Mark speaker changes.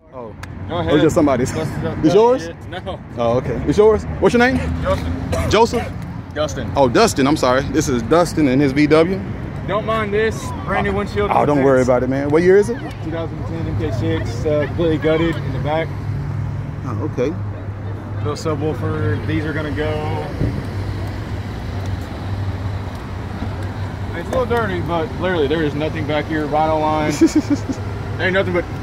Speaker 1: Oh.
Speaker 2: Go ahead.
Speaker 1: Or is it somebody's? It's yours?
Speaker 2: No.
Speaker 1: Oh, okay. It's yours? What's your name?
Speaker 2: Justin.
Speaker 1: Joseph?
Speaker 2: Dustin.
Speaker 1: Oh, Dustin. I'm sorry. This is Dustin and his VW.
Speaker 2: Don't mind this. Brand new windshield.
Speaker 1: Oh, don't worry about it, man. What year is it?
Speaker 2: 2010 MK6. Completely gutted in the back.
Speaker 1: Oh, okay.
Speaker 2: Little subwoofer. These are going to go. It's a little dirty, but literally there is nothing back here. Vinyl line. Ain't nothing but